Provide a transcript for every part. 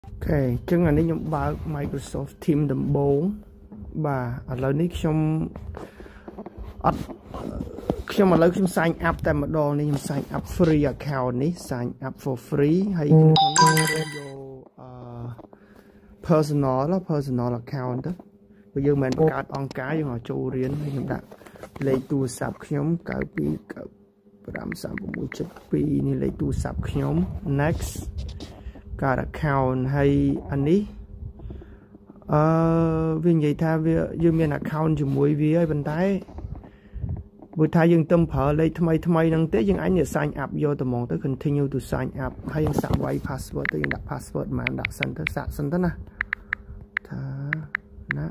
Ok, chừng là nhóm báo Microsoft Teams đầm 4 và lời ní mà lờiខ្ញុំ sign up តែម្ដងនេះខ្ញុំ sign up free account នេះ sign up for free ហើយខ្ញុំយកpersonal account ទៅបើយើងមិនបង្កើតអង្គការយើងឲ្យចូលរៀនហើយខ្ញុំដាក់លេខទូរស័ព្ទខ្ញុំ92953672នេះលេខទូរស័ព្ទខ្ញុំ next ការ account ហើយអានេះវានិយាយថាវាយើងមាន account ជាមួយវាហើយប៉ុន្តែបើថាយើងទៅប្រើលេខថ្មីហ្នឹងទេយើងអាច sign up យកទៅហ្មងទៅ continue to sign up ហើយយើងសាក់វាយ password ទៅយើងដាក់ password ហ្មងដាក់សិនទៅសាក់សិនទៅណាថាណា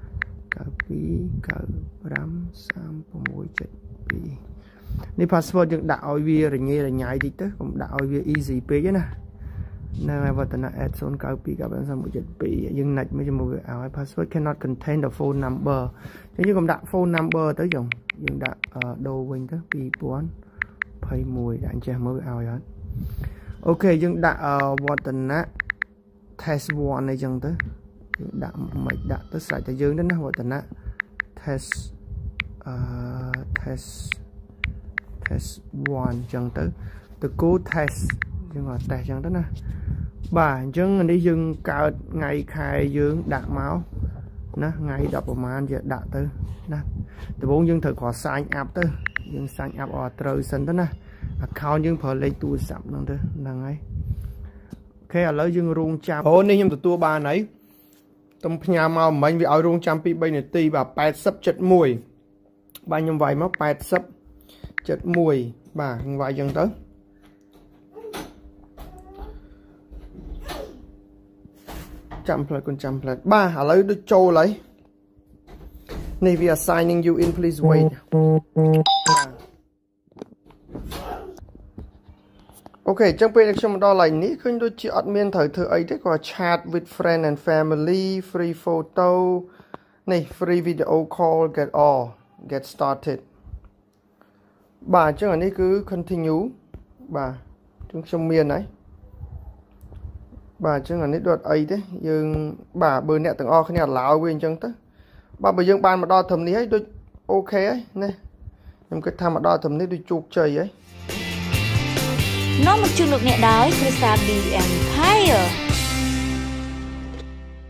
92953672នេះ password យើងដាក់ឲ្យវារញ៉េរញ៉ៃតិចទៅកុំដាក់ឲ្យវា easy ពេកទេណានៅឯវឌ្ឍនៈ @092953672យើងណាច់មកជាមួយវាឲ្យ password cannot contain the phone number អញ្ចឹងយើងកុំដាក់ phone number ទៅយើងដាក់ដូរវិញទៅ2021ដាក់អញ្ចេះមើលឲ្យអត់អូខេយើងដាក់វឌ្ឍនៈ test 1 អីចឹងទៅយើងដាក់មិនដាក់ទៅស្រេចតែយើងទៅណាវឌ្ឍនៈ test 1ចឹងទៅគូ test យើងអត់ test ចឹងទៅណាបាទអញ្ចឹងនេះយើងកើតថ្ងៃខែយើងដាក់មកណាថ្ងៃ10ប្រហែលជាដាក់ទៅណាដំបូងយើងត្រូវគ្រាន់ sign up ទៅយើង sign up ឲ្យត្រូវសិនទៅណា account យើងប្រើលេខទូរស័ព្ទហ្នឹងទៅហ្នឹងហើយអូខេឥឡូវយើងរងចាំអូនេះខ្ញុំទទួលបានហើយទំផ្ញើមកមិញវាឲ្យរងចាំ2 3នាទីបាទ80.1បាទខ្ញុំវាយមក80.1បាទខ្ញុំវាយចឹងទៅចាំផ្លែគុណចាំផ្លែបាទឥឡូវដូចចូលហើយនេះវា signing you in please wait អូខេអញ្ចឹងពេលខ្ញុំមកដល់កន្លែងនេះឃើញដូចជាអត់មានត្រូវធ្វើអីទេគាត់ chat with friend and family free photo នេះ free video call get started បាទអញ្ចឹងអានេះគឺ continue បាទខ្ញុំមានហើយបាទអញ្ចឹងអានេះដូចអីទេយើងបាទបើអ្នកទាំងអស់គ្នាallowវាអញ្ចឹងទៅបាទបើយើងបានមកដល់ត្រឹមនេះហើយដូចអូខេហើយណាខ្ញុំគិតថាមកដល់ត្រឹមនេះដូចជោគជ័យហើយនាំមកជូនលោកអ្នកដោយ Crystal B Empire